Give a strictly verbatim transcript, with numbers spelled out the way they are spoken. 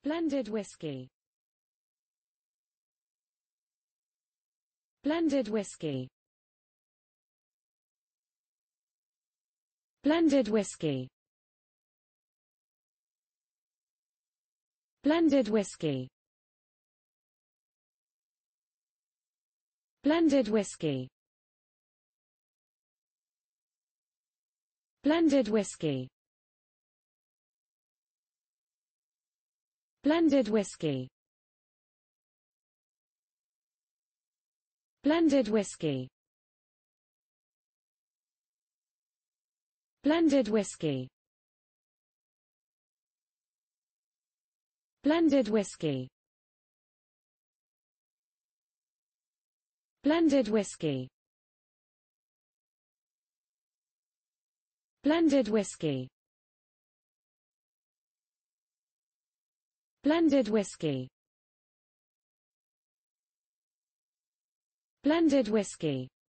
Blended whisky. Blended whisky. Blended whisky. Blended whisky. Blended whisky. Blended whisky. Blended whisky. Blended whisky. Blended whisky. Blended whisky. Blended whisky. Blended whisky. Blended whisky. Blended whisky.